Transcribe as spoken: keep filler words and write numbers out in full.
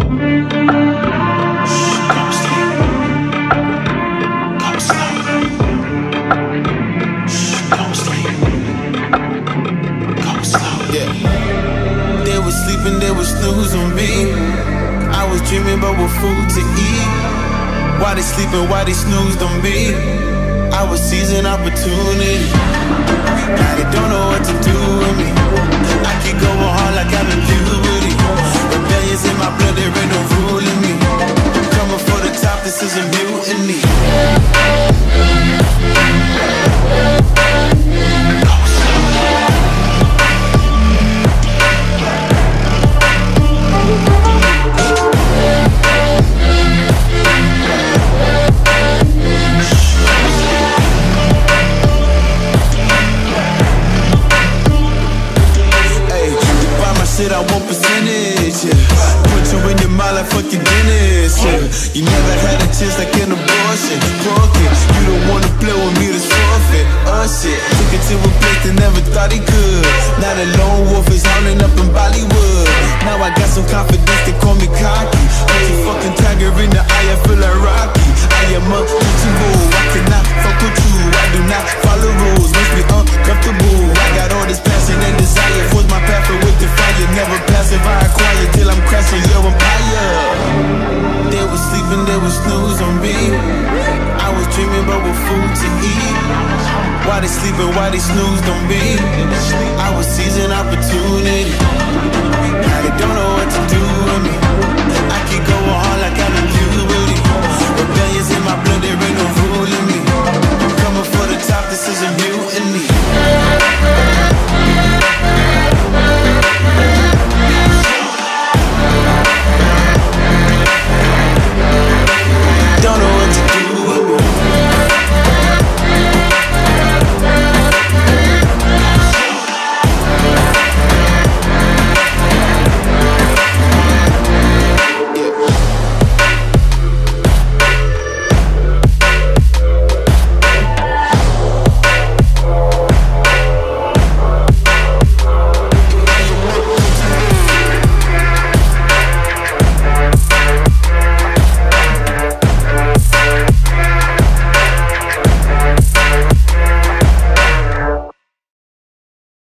They would snooze on me. I was dreaming about what food to eat. Why they sleeping, why they snoozed on me? I was seizing opportunity. Now they don't know what to do with me. I keep going hard like I'm in puberty. Rebellions in my blood, there ain't no ruling me. Coming for the top, this is a mutiny. Shit, I want percentage, yeah. Put you in your mind like fucking Guinness, yeah. You never had a chance like an abortion. Broken, you don't wanna play with me, this forfeit. Oh shit, took it to a place that never thought he could. Now the lone wolf is howling up in Bollywood. Now I got some confidence, they call me cocky. I'm a fucking tiger in the eye, I feel like Rocky. I am untouchable, I cannot fuck with you. I do not follow rules, makes me uncomfortable. I got all this passion and desire, force my path with the fire. Never passive, I acquire till I'm crashing your empire. They were sleeping, they would snooze on me. I was dreaming about what food to eat. Why they sleeping, why they snoozed on me? I was seizing opportunity. Now they don't know what to do.